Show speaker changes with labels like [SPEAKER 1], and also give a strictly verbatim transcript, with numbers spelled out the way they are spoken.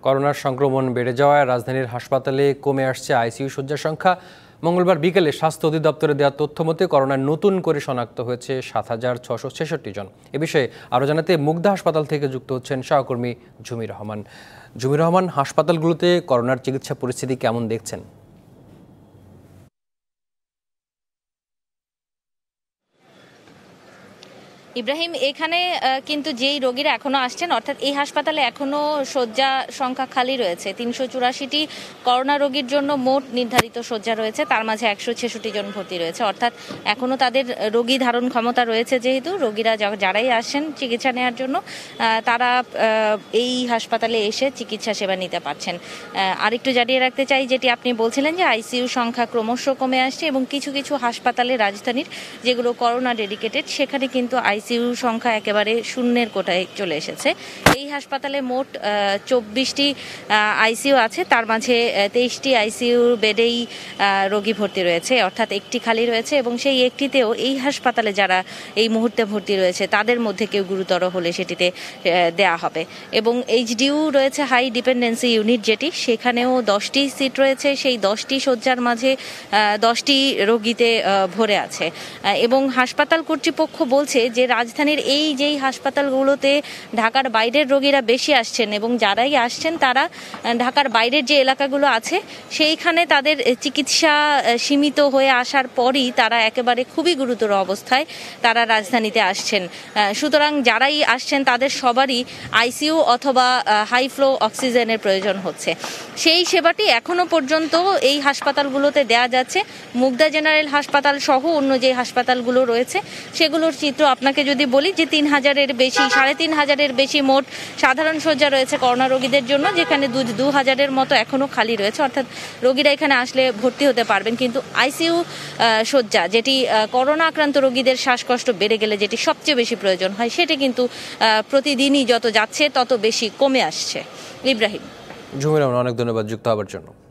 [SPEAKER 1] করোনার সংক্রমণ বেড়ে যাওয়ায় রাজধানীর হাসপাতালে কমে আসছে আইসিইউ শয্যার সংখ্যা। মঙ্গলবার বিকেলে স্বাস্থ্য অধিদপ্তরে দেওয়া তথ্য মতে করোনায় নতুন করে শনাক্ত হয়েছে সাত হাজার ছশো ছেষট্টি জন। এ বিষয়ে আরও জানাতে মুগদা হাসপাতাল থেকে যুক্ত হচ্ছেন সহকর্মী ঝুমি রহমান। ঝুমি রহমান, হাসপাতালগুলোতে করোনার চিকিৎসা পরিস্থিতি কেমন দেখছেন?
[SPEAKER 2] ইব্রাহিম, এখানে কিন্তু যেই রোগীরা এখনো আসছেন, অর্থাৎ এই হাসপাতালে এখনো শয্যা সংখ্যা খালি রয়েছে। তিনশো চুরাশিটি করোনা রোগীর জন্য মোট নির্ধারিত শয্যা রয়েছে, তার মাঝে একশো ছেষট্টি জন ভর্তি রয়েছে। অর্থাৎ এখনো তাদের রোগী ধারণ ক্ষমতা রয়েছে, যেহেতু রোগীরা যারাই আসছেন চিকিৎসা নেওয়ার জন্য তারা এই হাসপাতালে এসে চিকিৎসা সেবা নিতে পারছেন। আরেকটু জানিয়ে রাখতে চাই, যেটি আপনি বলছিলেন যে আইসিইউ সংখ্যা ক্রমশ কমে আসছে এবং কিছু কিছু হাসপাতালে রাজধানীর যেগুলো করোনা ডেডিকেটেড সেখানে কিন্তু আইসিইউ সংখ্যা একেবারে শূন্যের কোটায় চলে এসেছে। এই হাসপাতালে মোট চব্বিশটি আইসিইউ আছে, তার মাঝে তেইশটি আইসিইউ বেডেই রোগী ভর্তি রয়েছে, অর্থাৎ একটি খালি রয়েছে এবং সেই একটিতেও এই হাসপাতালে যারা এই মুহূর্তে ভর্তি রয়েছে তাদের মধ্যে কেউ গুরুতর হলে সেটিতে দেয়া হবে। এবং এইচডিইউ রয়েছে, হাই ডিপেন্ডেন্সি ইউনিট যেটি, সেখানেও দশটি সিট রয়েছে। সেই দশটি শয্যার মাঝে দশটি রোগীতে ভরে আছে এবং হাসপাতাল কর্তৃপক্ষ বলছে যে রাজধানীর এই যেই হাসপাতালগুলোতে ঢাকার বাইরের রোগীরা বেশি আসছেন এবং যারাই আসছেন তারা ঢাকার বাইরের যে এলাকাগুলো আছে সেইখানে তাদের চিকিৎসা সীমিত হয়ে আসার পরই তারা একেবারে খুবই গুরুতর অবস্থায় তারা রাজধানীতে আসছেন। সুতরাং যারাই আসছেন তাদের সবারই আইসিইউ অথবা হাই ফ্লো অক্সিজেনের প্রয়োজন হচ্ছে। সেই সেবাটি এখনো পর্যন্ত এই হাসপাতালগুলোতে দেয়া যাচ্ছে। মুগদা জেনারেল হাসপাতাল সহ অন্য যে হাসপাতালগুলো রয়েছে সেগুলোর চিত্র আপনাকে যদি বলি, যে তিন হাজারের বেশি সাড়ে তিন হাজারের বেশি মোট সাধারণ শয্যা রয়েছে করোনা রোগীদের জন্য, যেখানে দু দু হাজারের মতো এখনো খালি রয়েছে। অর্থাৎ রোগীরা এখানে আসলে ভর্তি হতে পারবেন, কিন্তু আইসিইউ শয্যা যেটি করোনা আক্রান্ত রোগীদের শ্বাসকষ্ট বেড়ে গেলে যেটি সবচেয়ে বেশি প্রয়োজন হয়, সেটি কিন্তু প্রতিদিনই যত যাচ্ছে তত বেশি কমে আসছে। ইব্রাহিম,
[SPEAKER 1] ঝুমি রহমান, অনেক ধন্যবাদ যুক্ত হওয়ার জন্য।